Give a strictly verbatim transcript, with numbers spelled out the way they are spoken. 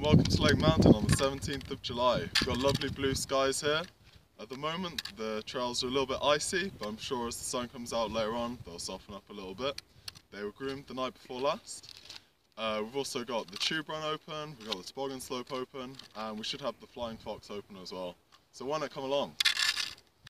and welcome to Lake Mountain on the seventeenth of July. We've got lovely blue skies here. At the moment the trails are a little bit icy, but I'm sure as the sun comes out later on they'll soften up a little bit. They were groomed the night before last. Uh, we've also got the tube run open, we've got the toboggan slope open, and we should have the flying fox open as well. So why not come along?